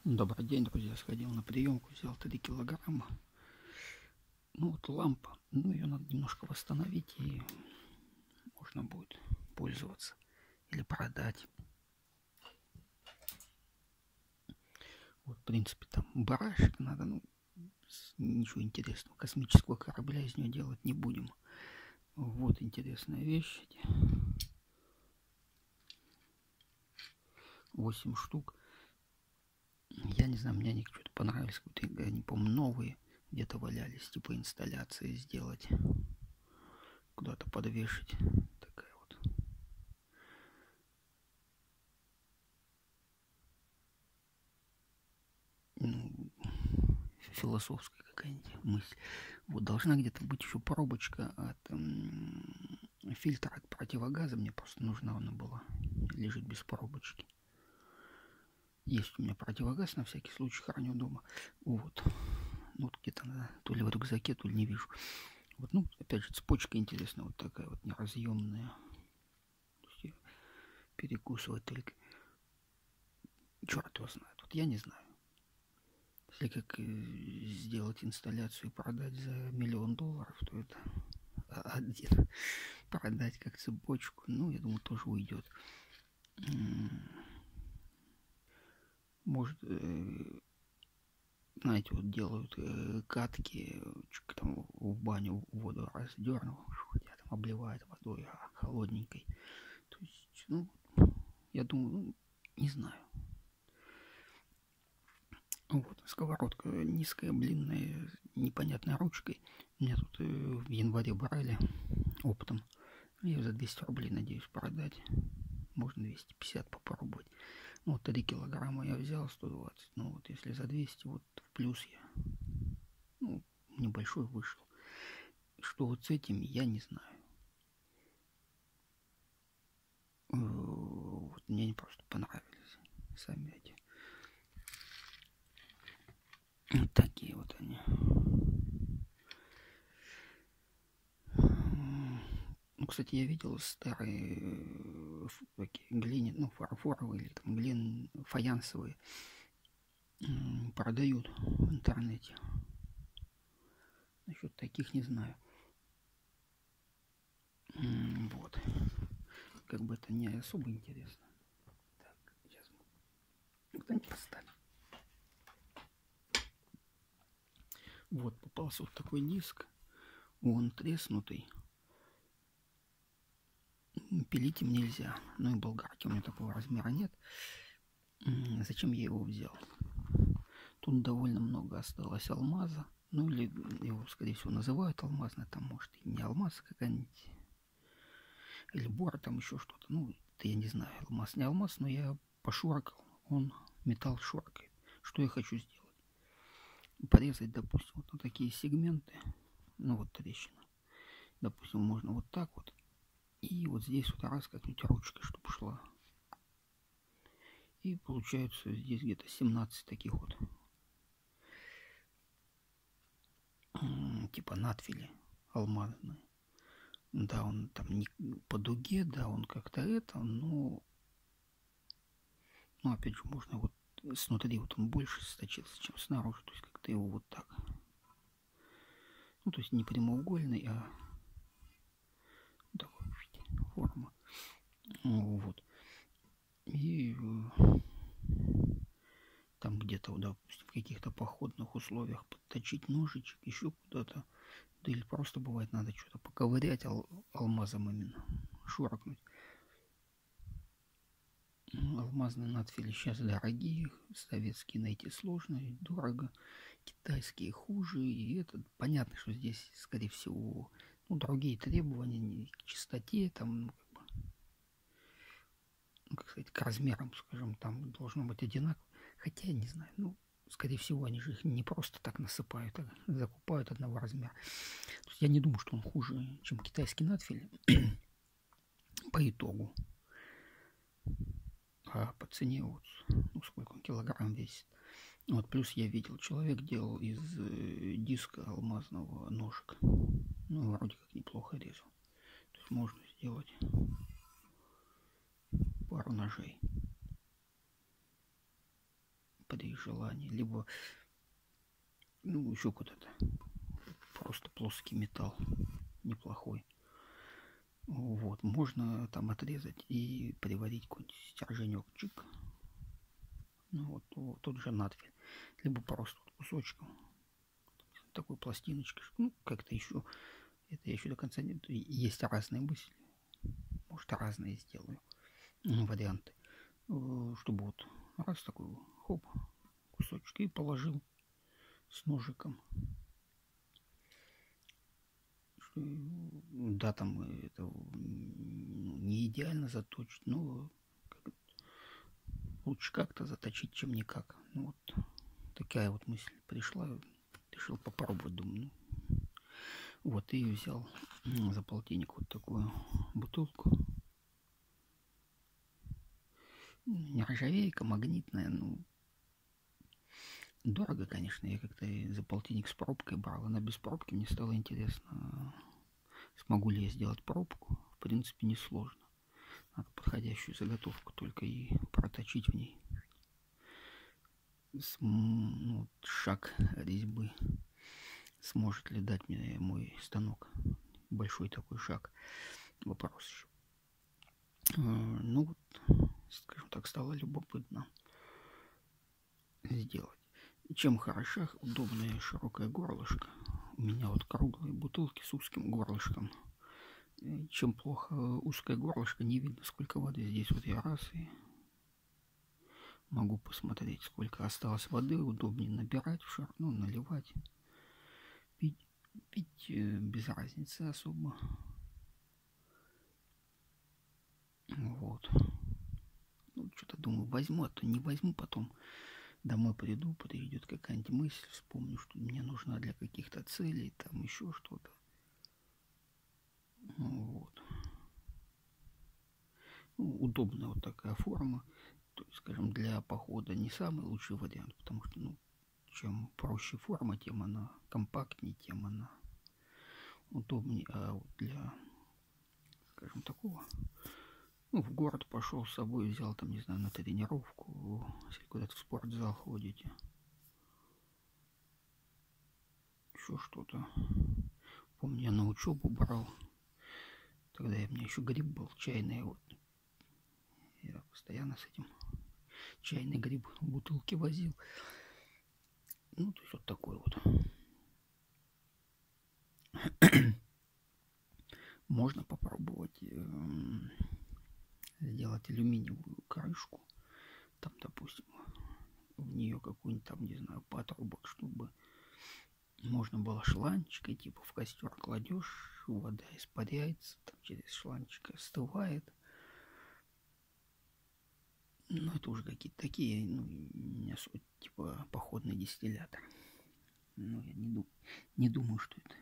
Добрый день, друзья. Сходил на приемку, взял 3 килограмма. Ну вот лампа, ну ее надо немножко восстановить, и можно будет пользоваться или продать. Вот, в принципе, там барашек надо, ну, ничего интересного. Космического корабля из нее делать не будем. Вот интересная вещь. 8 штук. Я не знаю, мне они что-то понравились. Какие-то, они, по-моему, новые где-то валялись. Типа инсталляции сделать. Куда-то подвешать. Такая вот. Ну, философская какая-нибудь мысль. Вот должна где-то быть еще пробочка от фильтра от противогаза. Мне просто нужна она была. Лежит без пробочки. Есть у меня противогаз, на всякий случай храню дома. Вот. Ну, вот где-то она то ли в рюкзаке, то ли не вижу. Вот, ну, опять же, цепочка интересная, вот такая вот неразъемная. Перекусывать только. Черт его знает. Вот я не знаю. Если как сделать инсталляцию и продать за $1 000 000, то это один. Продать как цепочку, ну, я думаю, тоже уйдет. Может, знаете, вот делают катки, там в баню воду раздернул, хотя там обливает водой холодненькой. То есть, ну, я думаю, ну, не знаю. Вот, сковородка низкая, блинная, непонятной ручкой. Меня тут в январе брали оптом. Я ее за 200 рублей надеюсь продать. Можно 250 попробовать. Ну, вот 3 килограмма я взял, 120. Ну, вот если за 200, вот в плюс я, ну, небольшой вышел. Что вот с этим, я не знаю. Вот мне они просто понравились. Сами эти. Вот такие вот они. Ну, кстати, я видел старые такие глиняные, ну, фарфоровые или там фаянсовые продают в интернете. Насчет таких не знаю. Вот. Как бы это не особо интересно. Так, сейчас куда-нибудь поставим. Вот, попался вот такой диск. Он треснутый. Пилить им нельзя. Ну и болгарки у меня такого размера нет. Зачем я его взял? Тут довольно много осталось алмаза. Ну или его, скорее всего, называют алмазный. Там, может, и не алмаз какая-нибудь. Или бора, там еще что-то. Ну, это я не знаю, алмаз не алмаз, но я пошуркал. Он металл шуркает. Что я хочу сделать? Порезать, допустим, вот на такие сегменты. Ну, вот трещина. Допустим, можно вот так вот. И вот здесь вот раз как-нибудь ручкой, чтобы шла. И получается здесь где-то 17 таких вот. Типа надфили алмазные. Да, он там не по дуге, да, он как-то это, но... Ну, опять же, можно вот снутри вот он больше сточился, чем снаружи. То есть как-то его вот так. Ну, то есть не прямоугольный, а такой форма. Вот. И там где-то, допустим, в каких-то походных условиях подточить ножичек, еще куда-то. Да или просто бывает надо что-то поковырять алмазом именно, шуракнуть. Алмазные надфили сейчас дорогие, советские найти сложно и дорого, китайские хуже, и это понятно, что здесь, скорее всего, ну, другие требования к чистоте, там, ну, как бы, ну, как сказать, к размерам, скажем, там должно быть одинаково. Хотя, я не знаю, ну, скорее всего, они же их не просто так насыпают, а закупают одного размера. То есть я не думаю, что он хуже, чем китайский надфиль по итогу. А по цене вот, ну, сколько он килограмм весит. Вот, плюс я видел, человек делал из диска алмазного ножик. Ну, вроде как неплохо резал. То есть можно сделать пару ножей. при желании, либо, ну, еще куда-то. Просто плоский металл, неплохой. Вот, можно там отрезать и приварить какой-нибудь стерженек-чик. Ну, вот тот же надфиль. Либо просто кусочком. Такой пластиночкой. Ну, как-то еще. Это я еще до конца не... Есть разные мысли. Может, разные сделаю варианты. Чтобы вот раз такой хоп, кусочек и положил с ножиком. Да, там это не идеально заточить, но лучше как-то заточить, чем никак. Ну вот такая вот мысль пришла, решил попробовать, думаю. Ну, вот и взял за полтинник вот такую бутылку. Нержавейка, магнитная, ну, дорого, конечно. Я как-то за полтинник с пробкой брал, но без пробки мне стало интересно, смогу ли я сделать пробку. В принципе, несложно. Надо подходящую заготовку только и проточить в ней. Ну, шаг резьбы. Сможет ли дать мне мой станок? Большой такой шаг. Вопрос еще. Ну вот, скажем так, стало любопытно сделать. Чем хороша удобная широкая горлышко. У меня вот круглые бутылки с узким горлышком. Чем плохо узкое горлышко, не видно, сколько воды. Здесь вот я раз и могу посмотреть, сколько осталось воды. Удобнее набирать в шар, ну, наливать. Пить без разницы особо. Вот. Ну, что-то думаю, возьму, а то не возьму, потом домой приду, придет какая-нибудь мысль, вспомню, что мне нужна для каких-то целей, там еще что-то. Вот. Ну, удобная вот такая форма. То есть, скажем, для похода не самый лучший вариант, потому что, ну, чем проще форма, тем она компактнее, тем она удобнее. А вот для, скажем, такого, ну, в город пошел с собой, взял там, не знаю, на тренировку, если куда-то в спортзал ходите, еще что-то. Помню, я на учебу брал, тогда у меня еще гриб был чайный, вот. Я постоянно с этим чайный гриб в бутылке возил. Ну, то есть вот такой вот. Можно попробовать сделать алюминиевую крышку. Там, допустим, в нее какую-нибудь там, не знаю, патрубок, чтобы можно было шланчикой, типа в костер кладешь, вода испаряется, там через шланчик остывает. Ну, это уже какие-то такие, ну, не особо, типа походный дистиллятор. Ну, я не думаю, что это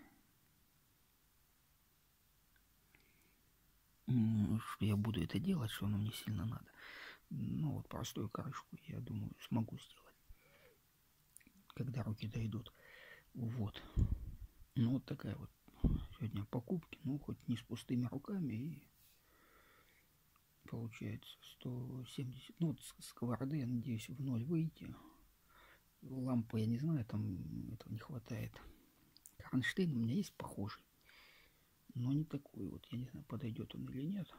что я буду это делать, что оно мне сильно надо. Ну, вот простую крышку, я думаю, смогу сделать, когда руки дойдут. Вот. Ну, вот такая вот сегодня покупки. Ну, хоть не с пустыми руками. И получается 170. Ну, вот сковороды, я надеюсь, в ноль выйти. Лампы, я не знаю, там этого не хватает. Кронштейн у меня есть похожий. Но не такой вот. Я не знаю, подойдет он или нет.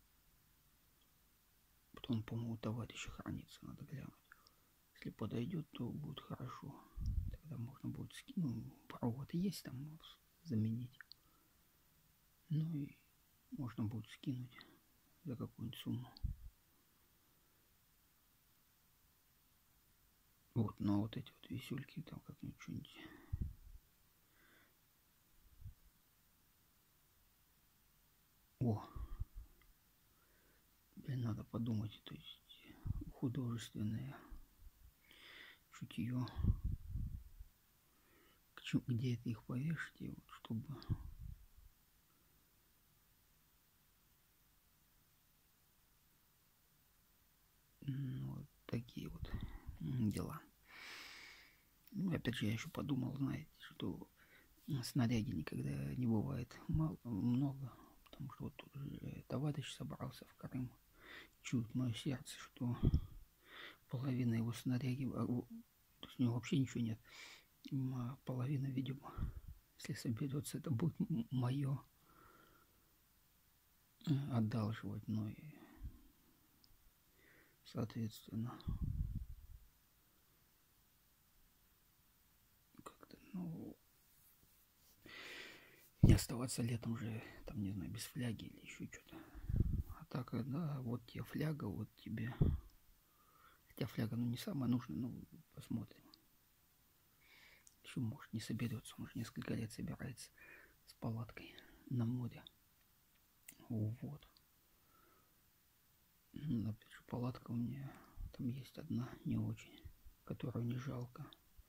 Потом, по-моему, у товарища хранится, надо глянуть. Если подойдет, то будет хорошо. Тогда можно будет скинуть. Ну, провод есть там заменить. Ну и можно будет скинуть за какую-нибудь сумму. Вот, но вот эти вот висюльки там как-нибудь что-нибудь. О, блин, надо подумать, то есть художественное чутье. Где это их повешать, и вот чтобы ну, вот такие вот дела. Ну, опять же, я еще подумал, знаете, что снаряги никогда не бывает много, потому что вот тут же товарищ собрался в Крым. Чует мое сердце, что половина его снаряги, то есть у него вообще ничего нет. А половина, видимо, если соберется, это будет мое одалживать, но и соответственно как-то, ну, не оставаться летом же, там, не знаю, без фляги или еще что-то. А так, да, вот тебе фляга, вот тебе. Хотя фляга, ну, не самая нужная, ну, посмотрим. Еще, может, не соберется, может, несколько лет собирается с палаткой на море. Вот. Опять же, палатка у меня, там есть одна, не очень, которую не жалко.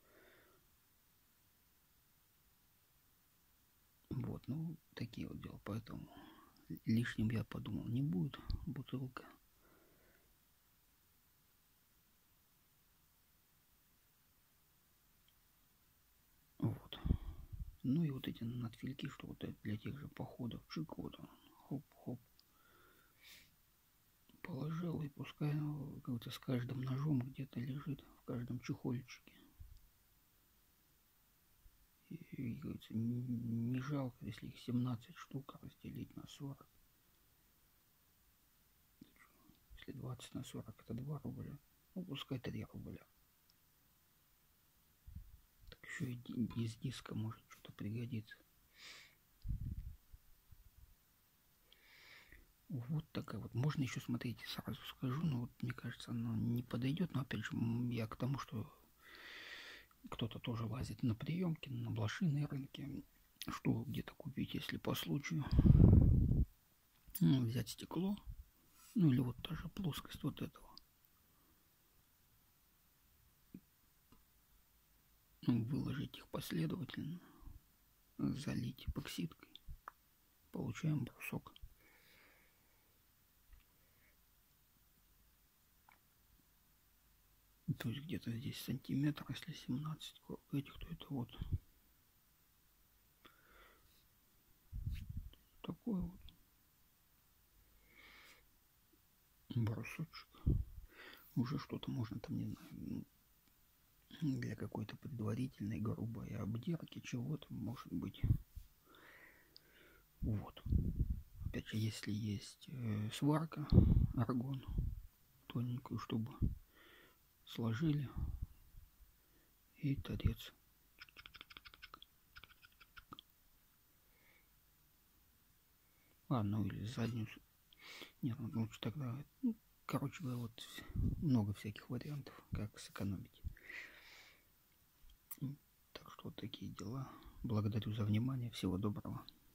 Вот, ну, такие вот дела, поэтому лишним я подумал, не будет бутылка. Вот. Ну и вот эти надфильки, что вот для тех же походов, чик, вот он, хоп-хоп, положил, и пускай как-то с каждым ножом где-то лежит, в каждом чехольчике. И говорится, не жалко, если их 17 штук разделить на 40. Если 20 на 40, это 2 рубля. Ну, пускай 3 рубля. Так еще и из диска может что-то пригодится. Вот такая вот. Можно еще, смотрите, сразу скажу, но вот мне кажется, оно не подойдет. Но опять же, я к тому, что кто-то тоже лазит на приемки, на блошиные рынки. Что где-то купить, если по случаю. Ну, взять стекло. Ну или вот та же плоскость вот этого. Ну, выложить их последовательно. Залить эпоксидкой. Получаем брусок. То есть где-то здесь сантиметр, если 17 этих, то это вот такой вот брусочек. Уже что-то можно там, не знаю, для какой-то предварительной грубой обдирки чего-то, может быть. Вот. Опять же, если есть сварка, аргон, тоненькую, чтобы сложили, и торец. А, ну или заднюю. Нет, ну, лучше тогда. Ну, короче говоря, вот много всяких вариантов, как сэкономить. Так что вот такие дела. Благодарю за внимание. Всего доброго.